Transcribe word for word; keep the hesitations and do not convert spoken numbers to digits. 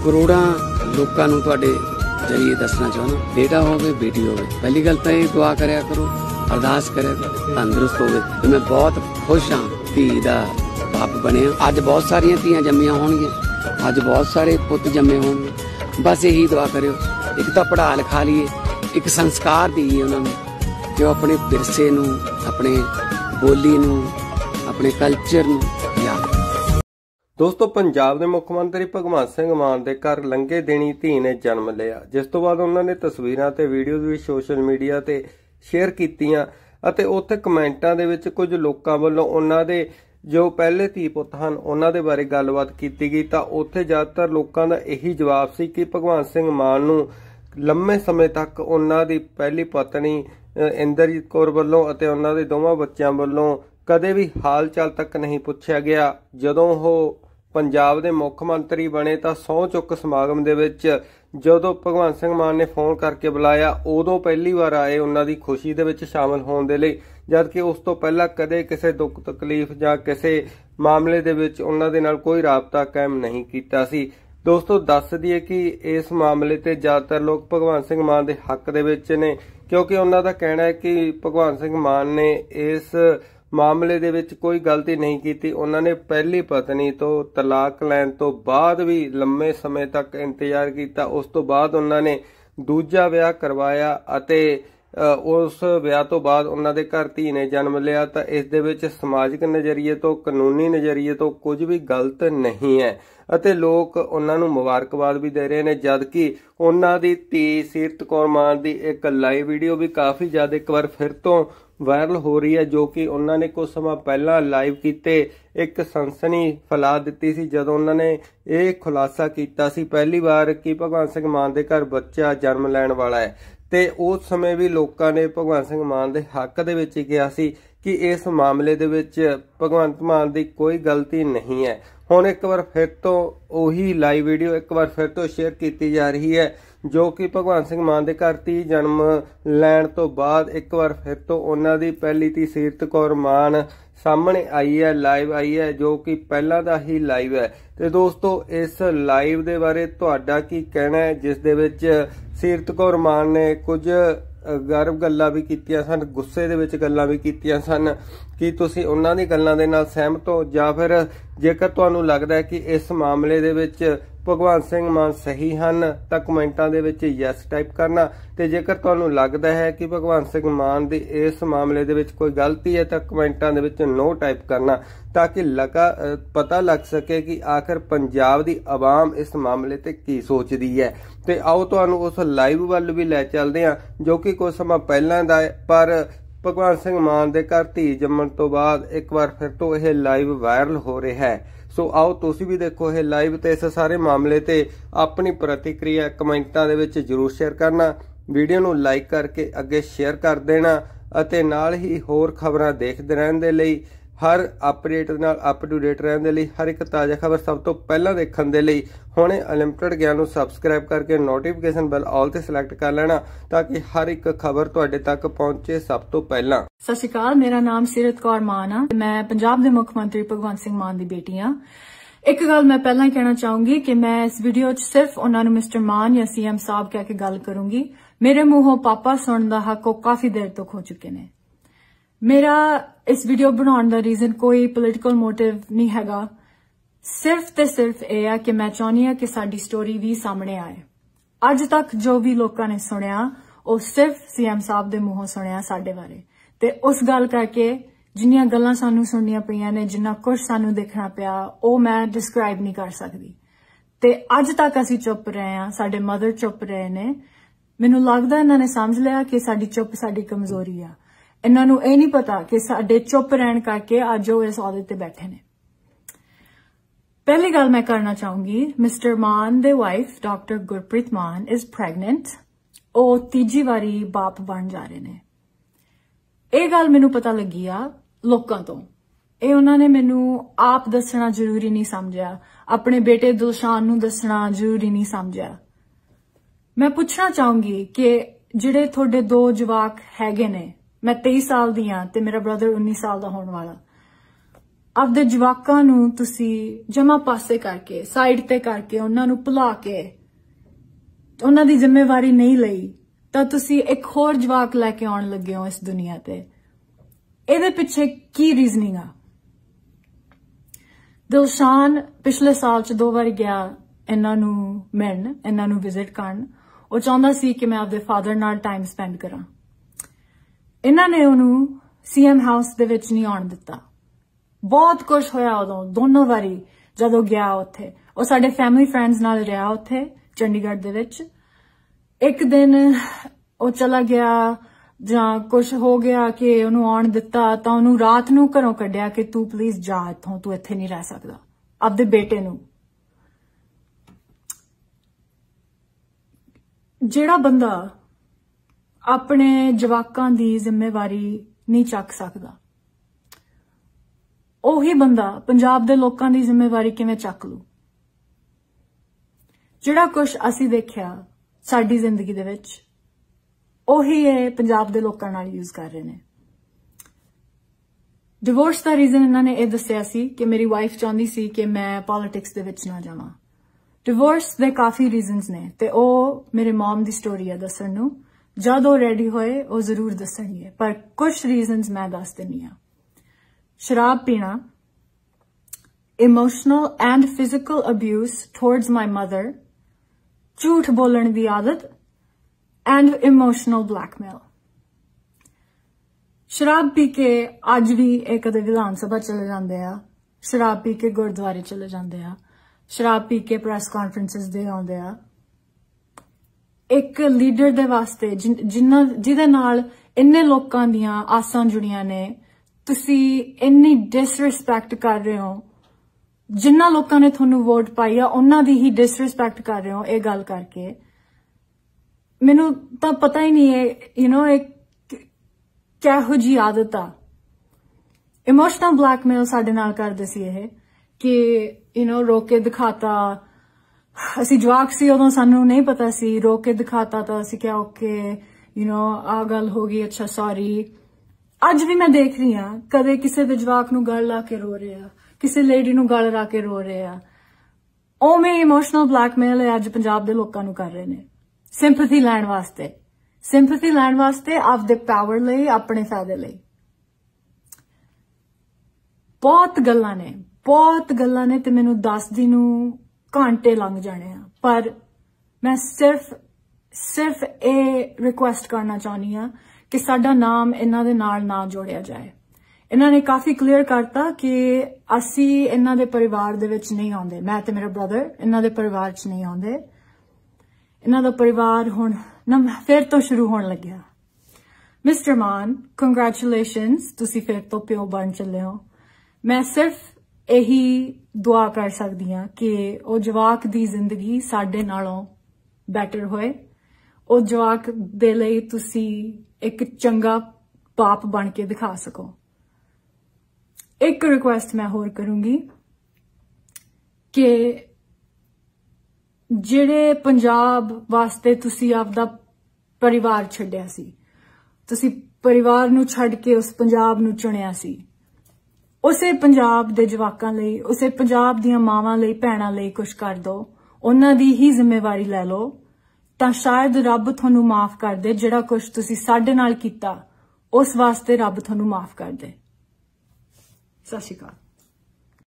ਕਰੋੜਾਂ ਲੋਕਾਂ ਨੂੰ ਤੁਹਾਡੇ जरिए दसना चाहना, बेटा होवे बेटी होवे, पहली गल तो ये दुआ करया करो, अरदास करे तंदुरुस्त होवे। तो मैं बहुत खुश हाँ धी दा बाप बने। अज बहुत सारिया धीआं जम्मियां होणगियां, अज बहुत सारे पुत जम्मे होणगे। बस यही दुआ करियो, एक तो पढ़ा लिखा लीए, एक संस्कार दईए उन्होंने कि अपने विरसे नूं, अपने बोली नूं, अपने कल्चर नूं याद। दोस्तों, पंजाब के मुख मंत्री भगवंत सिंह मान के घर लंघे दिनी धी ने जन्म लिया, जिस तो बाद उन्होंने तस्वीरां ते वीडियो भी सोशल मीडिया ते शेयर कीतियां अते उत्थे कमेंटां दे विच कुछ लोकां वल्लों उन्हां दे जो पहले धी पुत हन उन्हां दे बारे गलबात कीती गई। तां उत्थे ज़्यादातर लोकां दा यही जवाब सी कि भगवंत सिंह मान नूं लंबे समय तक उन्हां दी पहली पत्नी इंद्रजीत कौर वल्लों अते उन्हां दे दोवां बच्चिआं वल्लों कदे भी हाल चाल तक नहीं पुछया गया। जदों ओह पंजाब दे मुख मंत्री बने तां सहुं चुक समागम दे विच जदों भगवंत सिंह मान ने फोन करके बुलाया उदों पहली बार आए उन्हां दी खुशी दे विच शामिल होण दे लई, जबकि उस तो पहला कदे किसी दुख तकलीफ जां किसी मामले दे विच उन्हां दे नाल कोई राबता कायम नहीं कीता सी। दोस्तों, दस दईए कि इस मामले ते ज़्यादातर लोग भगवंत सिंह मान दे हक दे विच ने, क्योंकि उन्हां दा कहना है कि भगवंत सिंह मान ने इस मामले दे विच कोई गलती नहीं की। उन्होंने पहली पत्नी तो तलाक लैण तो बाद भी लंबे समय तक इंतजार किया, उस तो बाद उन्होंने दूजा विआह करवाया अते उस विआह तो बाद उन्होंने घर धी ने जन्म लिया। तो इस दे विच समाजिक नज़रिए तो कानूनी नज़रिए तो कुछ भी गलत नहीं है अते लोग उन्हां नूं मुबारकबाद भी दे रहे हैं, जबकि उन्हां दी धी सीरत कौर मान दी एक लाइव वीडियो भी काफ़ी ज़्यादा एक बार फिर तो वायरल हो रही है, जो कि उन्होंने कुछ समय पहला लाइव कीते एक सनसनी फैला दी सी जदों उन्होंने ये खुलासा किया सी पहली बार कि भगवंत सिंह मान दे घर बच्चा जन्म लैण वाला है। तो उस समय भी लोगों ने भगवंत सिंह मान दे हक दे विच कहा सी कि इस मामले दे विच भगवंत मान दी कोई गलती नहीं है। हुण एक बार फिर तो उही लाइव वीडियो एक बार फिर तो शेयर की जा रही है, जो कि भगवंत सिंह मान दे घर धी जन्म लैण तो बाद एक बार फिर तो उन्हां दी पहली धी सीरत कौर मान सामने आई है, लाइव आई है, जो कि पहला दा ही लाइव है। तो दोस्तों, इस लाइव दे बारे तुहाडा की कहना है, जिस दे विच सीरत कौर मान ने कुछ गर्व गल्लां भी कीतियां सन, गुस्से दे विच गल्लां भी कीतियां सन कि तुसीं उन्हां दी गल्लां दे नाल सहमत हो, जां फिर जेकर तुहानूं लगदा है कि इस मामले दे विच भगवंत सिंह मान सही हन तां कमेंटां दे विच यस टाइप करना, ते जेकर तुहानूं लगदा है कि भगवंत सिंह मान दी इस मामले दे विच कोई गलती है तां कमेंटां दे विच नो टाइप करना, ताकि लगा पता लग सके कि आखिर पंजाब दी आवाम इस मामले ते की सोचदी है। ते आओ तुहानूं उस लाइव वल भी लै चलदे हां, जो कि कुछ समा पहलां दा है, पर भगवंत सिंह मान दे घर धी जम्मण तो बाद एक बार फिर तो यह लाइव वायरल हो रहा है। सो आओ तुसीं भी देखो यह लाइव ते इस सारे मामले ते अपनी प्रतिक्रिया कमेंटां दे विच जरूर शेयर करना, वीडियो नूं लाइक करके अगे शेयर कर देना अते नाल ही होर खबरां देखदे रहण दे लई, हर अपडेट नाल अप टू डेट रहण दे लई, हर एक ताज़ा खबर सब तो पहला देखण दे लई हुणे अनलिमिटेड ज्ञान नूं सबसक्राइब करके नोटिफिकेशन बैल ऑल ते सिलेक्ट कर लेना, ताकि हर एक खबर तुहाडे तक पहुंचे सब तो पहला। सत श्री अकाल, मेरा नाम सीरत कौर मान आ, मैं पंजाब दे मुख मंत्री भगवंत सिंह मान दी बेटी हाँ। एक गल मैं पहला ही कहना चाहूंगी कि मैं इस वीडियो च सिर्फ उन्होंने मिस्टर मान या सीएम साहब कह के गल करूंगी। मेरे मुंहों पापा सुनने दा हक काफी देर तो खो चुके ने। मेरा इस वीडियो बनाने दा रीजन कोई पोलिटिकल मोटिव नहीं हैगा, सिर्फ ते सिर्फ यह है कि मैं चाहनी हाँ कि साडी स्टोरी भी सामने आए। अज तक जो भी लोगों ने सुनिया वो सिर्फ सीएम साहब दे मुंहों सुनिया साडे बारे, ते उस गल करके जिन्नियां गल्लां सानू सुननियां पईयां ने, जिन्ना कुछ सानू देखना पिया, वो मैं डिस्क्राइब नहीं कर सकदी। ते अज तक असीं चुप रहे हां, साडे मदर चुप रहे ने। मैनूं लगदा इन्हां ने समझ लिया कि साडी चुप साडी कमजोरी आ। इन्हां नूं इह नहीं पता कि साडे चुप रहण करके अज वो इस अहुदे ते बैठे ने। पहली गल मैं करना चाहूंगी, मिस्टर मान दे वाइफ डॉक्टर गुरप्रीत मान इज प्रेगनेंट, वो तीजी वारी बाप बन जा रहे ने। ਇਹ ਗੱਲ ਮੈਨੂੰ ਪਤਾ ਲੱਗੀ ਆ ਲੋਕਾਂ ਤੋਂ, ਇਹ ਉਹਨਾਂ ਨੇ ਮੈਨੂੰ ਆਪ ਦੱਸਣਾ ਜ਼ਰੂਰੀ ਨਹੀਂ ਸਮਝਿਆ, ਆਪਣੇ ਬੇਟੇ ਦੁਸ਼ਾਨ ਨੂੰ ਦੱਸਣਾ ਜ਼ਰੂਰੀ ਨਹੀਂ ਸਮਝਿਆ। ਮੈਂ ਪੁੱਛਣਾ ਚਾਹੂੰਗੀ ਕਿ ਜਿਹੜੇ ਤੁਹਾਡੇ ਦੋ ਜਵਾਕ ਹੈਗੇ ਨੇ, ਮੈਂ तेईस ਸਾਲ ਦੀ ਆ ਤੇ ਮੇਰਾ ਬ੍ਰਦਰ उन्नीस ਸਾਲ ਦਾ ਹੋਣ ਵਾਲਾ, ਆਪਦੇ ਜਵਾਕਾਂ ਨੂੰ ਤੁਸੀਂ ਜਮਾ ਪਾਸੇ ਕਰਕੇ ਸਾਈਡ ਤੇ ਕਰਕੇ ਉਹਨਾਂ ਨੂੰ ਭੁਲਾ ਕੇ ਉਹਨਾਂ ਦੀ ਜ਼ਿੰਮੇਵਾਰੀ ਨਹੀਂ ਲਈ ਤਾਂ ਤੁਸੀਂ ਇੱਕ ਹੋਰ ਜਵਾਕ ਲੈ ਕੇ ਆਉਣ ਲੱਗੇ ਹੋ ਇਸ ਦੁਨੀਆ ਤੇ। ਇਹਦੇ ਪਿੱਛੇ ਕੀ ਰੀਜ਼ਨਿੰਗ ਆ? ਦਿਲਸ਼ਾਨ ਪਿਛਲੇ ਸਾਲ ਚ ਦੋ ਵਾਰ ਗਿਆ ਇਹਨਾਂ ਨੂੰ ਮਿਲਣ, ਇਹਨਾਂ ਨੂੰ ਵਿਜ਼ਿਟ ਕਰਨ। ਉਹ ਚਾਹੁੰਦਾ ਸੀ ਕਿ ਮੈਂ ਆਪਦੇ ਫਾਦਰ ਨਾਲ ਟਾਈਮ ਸਪੈਂਡ ਕਰਾਂ। ਇਹਨਾਂ ਨੇ ਉਹਨੂੰ ਸੀਐਮ ਹਾਊਸ ਦੇ ਵਿੱਚ ਨਹੀਂ ਆਉਣ ਦਿੱਤਾ। ਬਹੁਤ ਕੁਝ ਹੋਇਆ ਉਦੋਂ, ਦੋਨੋਂ ਵਾਰੀ ਜਦੋਂ ਗਿਆ ਉੱਥੇ। ਉਹ ਸਾਡੇ ਫੈਮਿਲੀ ਫਰੈਂਡਸ ਨਾਲ ਰਿਹਾ ਉੱਥੇ ਚੰਡੀਗੜ੍ਹ ਦੇ ਵਿੱਚ। ਇੱਕ ਦਿਨ ਉਹ ਚਲਾ ਗਿਆ ਜਾਂ ਕੁਝ ਹੋ ਗਿਆ ਕਿ ਉਹਨੂੰ ਆਉਣ ਦਿੱਤਾ ਤਾਂ ਉਹਨੂੰ ਰਾਤ ਨੂੰ ਘਰੋਂ ਕੱਢਿਆ ਕਿ ਤੂੰ ਪਲੀਜ਼ ਜਾ ਇੱਥੋਂ, ਤੂੰ ਇੱਥੇ ਨਹੀਂ ਰਹਿ ਸਕਦਾ। ਆਪਦੇ ਬੇਟੇ ਨੂੰ, ਜਿਹੜਾ ਬੰਦਾ ਆਪਣੇ ਜਵਾਕਾਂ ਦੀ ਜ਼ਿੰਮੇਵਾਰੀ ਨਹੀਂ ਚੱਕ ਸਕਦਾ, ਉਹੀ ਬੰਦਾ ਪੰਜਾਬ ਦੇ ਲੋਕਾਂ ਦੀ ਜ਼ਿੰਮੇਵਾਰੀ ਕਿਵੇਂ ਚੱਕ ਲੂ? ਜਿਹੜਾ ਕੁਝ ਅਸੀਂ ਦੇਖਿਆ ਸਾਡੀ ਜ਼ਿੰਦਗੀ ਦੇ ਵਿੱਚ, ਉਹੀ ਇਹ ਪੰਜਾਬ ਦੇ ਲੋਕਾਂ ਨਾਲ ਯੂਜ਼ ਕਰ ਰਹੇ ਨੇ। ਡਿਵੋਰਸ ਦਾ ਰੀਜ਼ਨ ਇਹਨਾਂ ਨੇ ਇਹ ਦੱਸਿਆ ਸੀ ਕਿ ਮੇਰੀ ਵਾਈਫ ਚਾਹੁੰਦੀ ਸੀ ਕਿ ਮੈਂ ਪੋਲਿਟਿਕਸ ਦੇ ਵਿੱਚ ਨਾ ਜਾਵਾਂ। ਡਿਵੋਰਸ ਦੇ ਕਾਫੀ ਰੀਜ਼ਨਸ ਨੇ ਤੇ ਉਹ ਮੇਰੇ ਮਮ ਦੀ ਸਟੋਰੀ ਹੈ ਦੱਸਣ ਨੂੰ। ਜਦ ਉਹ ਰੈਡੀ ਹੋਏ ਉਹ ਜ਼ਰੂਰ ਦੱਸਣਗੇ, ਪਰ ਕੁਝ ਰੀਜ਼ਨਸ ਮੈਂ ਦੱਸ ਦਿੰਨੀ ਆ। ਸ਼ਰਾਬ ਪੀਣਾ, emotional and physical abuse towards my mother, ਝੂਠ ਬੋਲਣ ਦੀ ਆਦਤ ਐਂਡ ਇਮੋਸ਼ਨਲ ਬਲੈਕਮੇਲ। ਸ਼ਰਾਬ ਪੀ ਕੇ ਅੱਜ ਵੀ ਇਹ ਕਦੇ ਵਿਧਾਨ ਸਭਾ ਚਲੇ ਜਾਂਦੇ ਆ, ਸ਼ਰਾਬ ਪੀ ਕੇ ਗੁਰਦੁਆਰੇ ਚਲੇ ਜਾਂਦੇ ਆ, ਸ਼ਰਾਬ ਪੀ ਕੇ ਪ੍ਰੈਸ ਕਾਨਫਰੰਸਿਸ ਦੇ ਆਉਂਦੇ ਆ। ਇੱਕ ਲੀਡਰ ਦੇ ਵਾਸਤੇ ਜਿਨ੍ਹਾਂ ਜਿਹਦੇ ਨਾਲ ਇੰਨੇ ਲੋਕਾਂ ਦੀਆਂ ਆਸਾਂ ਜੁੜੀਆਂ ਨੇ, ਤੁਸੀਂ ਇੰਨੀ ਡਿਸਰਿਸਪੈਕਟ ਕਰ ਰਹੇ ਹੋ। ਜਿਨ੍ਹਾਂ ਲੋਕਾਂ ਨੇ ਤੁਹਾਨੂੰ ਵੋਟ ਪਾਈ ਆ ਉਹਨਾਂ ਦੀ ਹੀ ਡਿਸਰਿਸਪੈਕਟ ਕਰ ਰਹੇ ਹੋ ਇਹ ਗੱਲ ਕਰਕੇ। ਮੈਨੂੰ ਤਾਂ ਪਤਾ ਹੀ ਨਹੀਂ ਹੈ ਯੂ نو ਇਹ ਕਿਹੋ ਜਿਹੀ ਆਦਤ ਆ। ਇਮੋਸ਼ਨਲ ਬਲੈਕਮੇਲ ਸਾਡੇ ਨਾਲ ਕਰਦੇ ਸੀ ਇਹ ਕਿ ਯੂ نو ਰੋਕ ਕੇ ਦਿਖਾਤਾ। ਅਸੀਂ ਜਵਾਕ ਸੀ ਉਦੋਂ, ਸਾਨੂੰ ਨਹੀਂ ਪਤਾ ਸੀ। ਰੋਕ ਕੇ ਦਿਖਾਤਾ ਤਾਂ ਅਸੀਂ ਕਿਹਾ ਓਕੇ ਯੂ نو ਆ ਗੱਲ ਹੋ ਗਈ, ਅੱਛਾ ਸੌਰੀ। ਅੱਜ ਵੀ ਮੈਂ ਦੇਖ ਰਹੀ ਹਾਂ ਕਦੇ ਕਿਸੇ ਦੇ ਜਵਾਕ ਨੂੰ ਗਲ ਲਾ ਕੇ ਰੋ ਰਹੇ ਆ, ਕਿਸੇ ਲੇਡੀ ਨੂੰ ਗਲ ਲਾ ਕੇ ਰੋ ਰਹੇ ਆ। ਉਵੇਂ ਇਮੋਸ਼ਨਲ ਬਲੈਕਮੇਲ ਅੱਜ ਪੰਜਾਬ ਦੇ ਲੋਕਾਂ ਨੂੰ ਕਰ ਰਹੇ ਨੇ ਸਿੰਪੈਥੀ ਲੈਣ ਵਾਸਤੇ, ਸਿੰਪੈਥੀ ਲੈਣ ਵਾਸਤੇ ਆਪਦੇ ਪਾਵਰ ਲਈ, ਆਪਣੇ ਫਾਇਦੇ ਲਈ। ਬਹੁਤ ਗੱਲਾਂ ਨੇ, ਬਹੁਤ ਗੱਲਾਂ ਨੇ ਤੇ ਮੈਨੂੰ ਦੱਸਦੀ ਨੂੰ ਘੰਟੇ ਲੰਘ ਜਾਣੇ ਆ, ਪਰ ਮੈਂ ਸਿਰਫ ਸਿਰਫ ਇਹ ਰਿਕੁਐਸਟ ਕਰਨਾ ਚਾਹੁੰਦੀ ਆ ਕਿ ਸਾਡਾ ਨਾਮ ਇਹਨਾਂ ਦੇ ਨਾਲ ਨਾ ਜੋੜਿਆ ਜਾਏ। ਇਹਨਾਂ ਨੇ ਕਾਫੀ ਕਲੀਅਰ ਕਰਤਾ ਕਿ ਅਸੀਂ ਇਹਨਾਂ ਦੇ ਪਰਿਵਾਰ ਦੇ ਵਿੱਚ ਨਹੀਂ ਆਉਂਦੇ। ਮੈਂ ਤੇ ਮੇਰਾ ਬ੍ਰਦਰ ਇਹਨਾਂ ਦੇ ਪਰਿਵਾਰ 'ਚ ਨਹੀਂ ਆਉਂਦੇ। ਇਹਨਾਂ ਦਾ ਪਰਿਵਾਰ ਹੁਣ ਫਿਰ ਤੋਂ ਸ਼ੁਰੂ ਹੋਣ ਲੱਗਿਆ। ਮਿਸਟਰ ਮਾਨ, ਕੰਗ੍ਰੈਚੁਲੇਸ਼ਨਸ, ਤੁਸੀਂ ਫਿਰ ਤੋਂ ਪਿਓ ਬਣ ਚੱਲੇ ਹੋ। ਮੈਂ ਸਿਰਫ ਇਹੀ ਦੁਆ ਕਰ ਸਕਦੀ ਹਾਂ ਕਿ ਉਹ ਜਵਾਕ ਦੀ ਜ਼ਿੰਦਗੀ ਸਾਡੇ ਨਾਲੋਂ ਬੈਟਰ ਹੋਏ। ਉਹ ਜਵਾਕ ਦੇ ਲਈ ਤੁਸੀਂ ਇੱਕ ਚੰਗਾ ਬਾਪ ਬਣ ਕੇ ਦਿਖਾ ਸਕੋ। ਇੱਕ ਰਿਕੁਐਸਟ ਮੈਂ ਹੋਰ ਕਰੂੰਗੀ ਕਿ ਜਿਹੜੇ ਪੰਜਾਬ ਵਾਸਤੇ ਤੁਸੀਂ ਆਪਦਾ ਪਰਿਵਾਰ ਛੱਡਿਆ ਸੀ, ਤੁਸੀਂ ਪਰਿਵਾਰ ਨੂੰ ਛੱਡ ਕੇ ਉਸ ਪੰਜਾਬ ਨੂੰ ਚੁਣਿਆ ਸੀ, ਉਸੇ ਪੰਜਾਬ ਦੇ ਜਵਾਕਾਂ ਲਈ, ਉਸੇ ਪੰਜਾਬ ਦੀਆਂ ਮਾਵਾਂ ਲਈ, ਭੈਣਾਂ ਲਈ ਕੁਝ ਕਰ ਦਿਓ। ਉਹਨਾਂ ਦੀ ਹੀ ਜ਼ਿੰਮੇਵਾਰੀ ਲੈ ਲਓ ਤਾਂ ਸ਼ਾਇਦ ਰੱਬ ਤੁਹਾਨੂੰ ਮਾਫ ਕਰ ਦੇ। ਜਿਹੜਾ ਕੁਝ ਤੁਸੀਂ ਸਾਡੇ ਨਾਲ ਕੀਤਾ ਉਸ ਵਾਸਤੇ ਰੱਬ ਤੁਹਾਨੂੰ ਮਾਫ ਕਰ ਦੇ। ਸਤਿ ਸ਼੍ਰੀ ਅਕਾਲ।